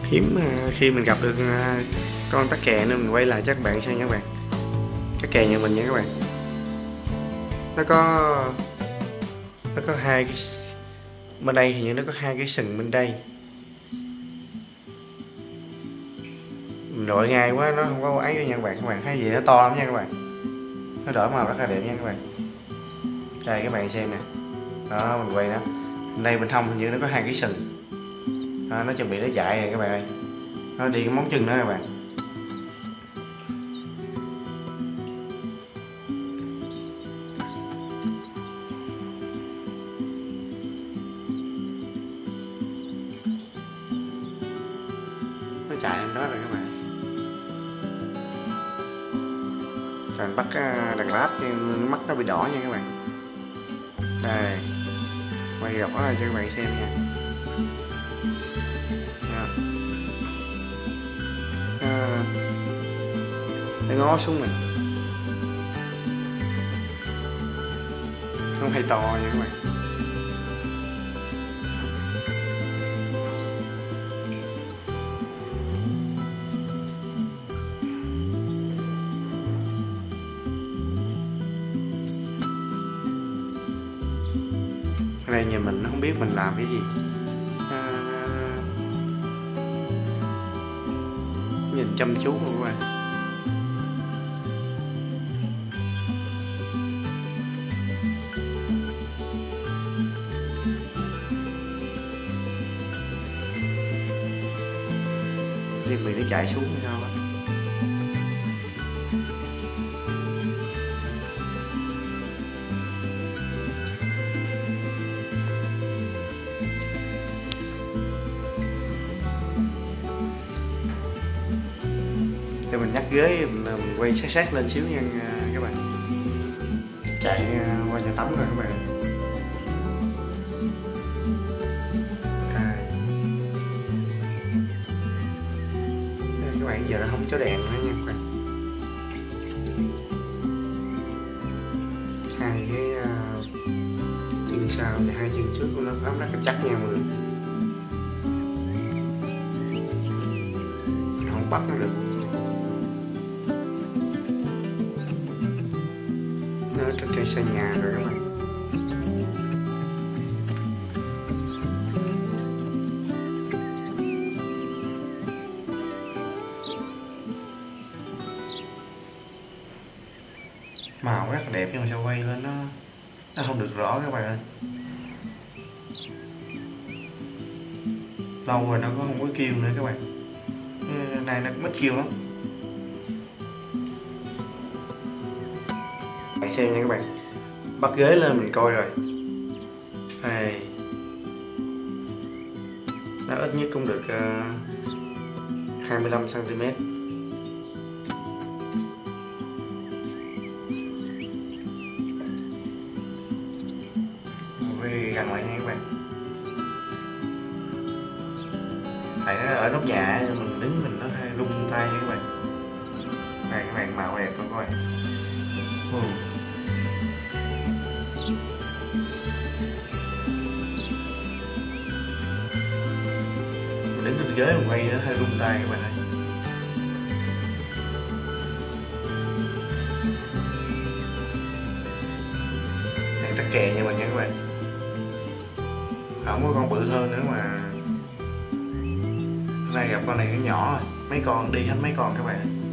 Hiếm khi mình gặp được con tắc kè nên mình quay lại cho các bạn xem nha các bạn. Tắc kè nhà mình nha các bạn. Nó có hai cái bên đây, hình như nó có hai cái sừng bên đây. Mình đội ngay quá nó không có ấy đâu nha các bạn. Các bạn thấy gì nó to lắm nha các bạn. Nó đổi màu rất là đẹp nha các bạn. Đây các bạn xem nè. Đó mình quay nó. Bên đây bên hông hình như nó có hai cái sừng. Đó, nó chuẩn bị nó chạy rồi các bạn ơi. Nó đi cái móng chân đó các bạn. Nó chạy lên đó rồi các bạn. Rồi bắt đàn lát mắt nó bị đỏ nha các bạn. Đây quay gọc đó cho các bạn xem nha. Nó ngó xuống mình, không hay to nha các bạn. Cái này nhà mình nó không biết mình làm cái gì. Nhìn chăm chú luôn các bạn. Thì mình nó chạy xuống hay sao á. Để mình nhắc ghế mình quay sát lên xíu nha các bạn. Chạy qua nhà tắm rồi các bạn. Các bạn giờ nó không có đèn nữa nha các bạn. Hai cái chân sau và hai chân trước của nó bám rất là chắc nha mọi người. Không bắt nó được. Nó ở trên sàn nhà rồi các bạn. Màu rất là đẹp nhưng mà sao quay lên nó không được rõ các bạn ơi. Lâu rồi nó không có kêu nữa các bạn. Cái này nó mất kêu lắm. Bạn xem nha các bạn. Bắt ghế lên mình coi rồi. Đây. Nó ít nhất cũng được 25 cm. Gần lại nha các bạn. Tại nó ở nóc nhà mình đứng mình nó hay rung tay nha các bạn. Đây các bạn, màu đẹp không các bạn. Mình đứng trên ghế mình quay nó hay rung tay các bạn ơi. Đây tắc kè nha mình nha các bạn. Không có con bự hơn nữa mà. Hôm nay gặp con này nó nhỏ rồi. Mấy con đi hết mấy con các bạn.